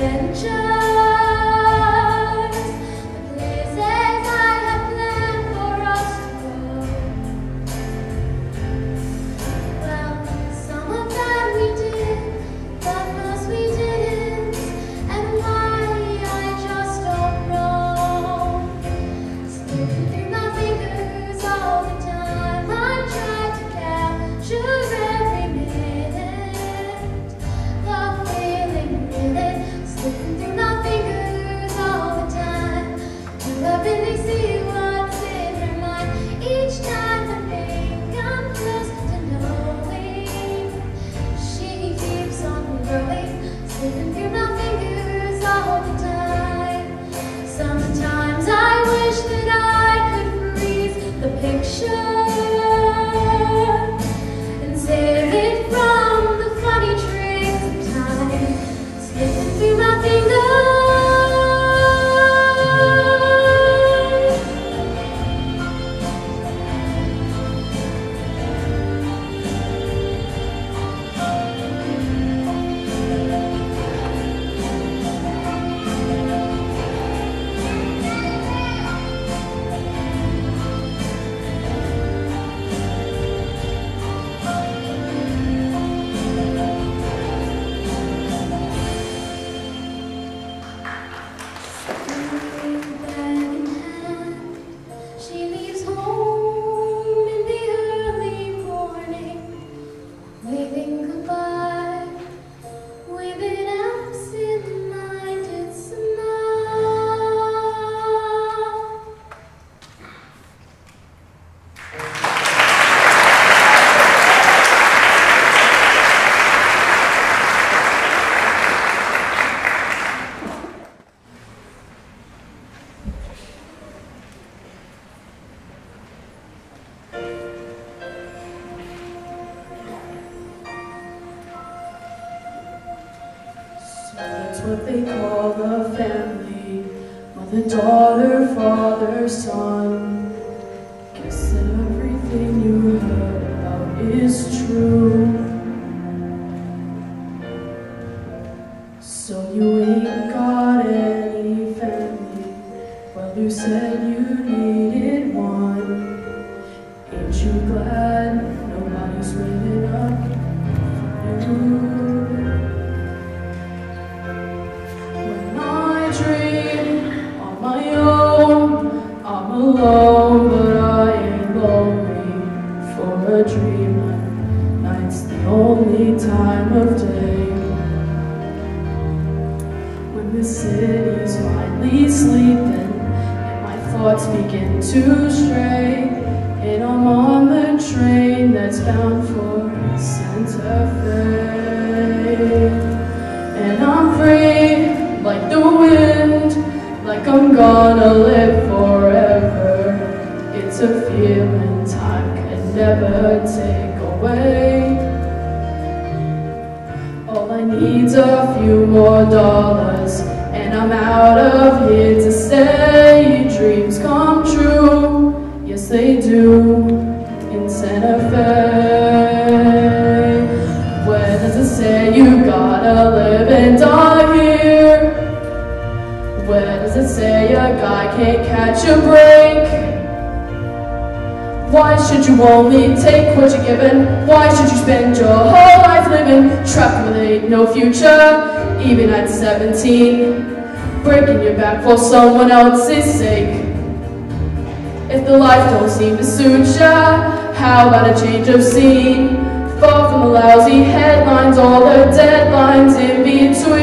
what they call the family. Mother, daughter, father, son. Guess that everything you heard about is true. So you ain't got any family. Well, you said you needed one. Ain't you glad nobody's waiting up for you? When I dream on my own, I'm alone, but I ain't lonely. For a dreamer, night's the only time of day. When the city's finally sleeping and my thoughts begin to stray, and I'm on the train that's bound for Santa Fe, and I'm free like the wind, like I'm gonna live forever. It's a feeling time can never take away. All I need's a few more dollars, and I'm out of here to stay. Dreams come true, yes they do, in Santa Fe. Where does it say you gotta live and die here? Where does it say a guy can't catch a break? Why should you only take what you're given? Why should you spend your whole life living trapped with ain't no future, even at 17? Breaking your back for someone else's sake. If the life don't seem to suit ya, how about a change of scene? Far from the lousy headlines, all the deadlines in between.